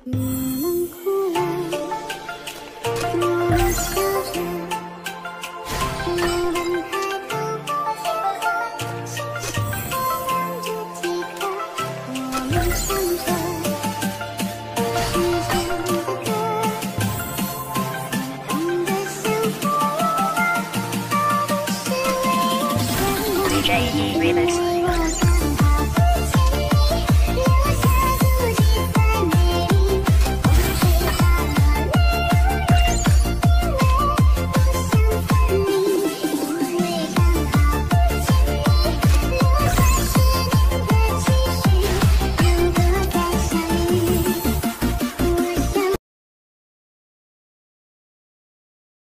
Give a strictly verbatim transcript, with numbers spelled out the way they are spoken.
你们哭了，我们笑着，我们抬头望天空，星星亮着几颗，我们唱着时间的歌，放的像火，爱的是微笑。 D J E Remix。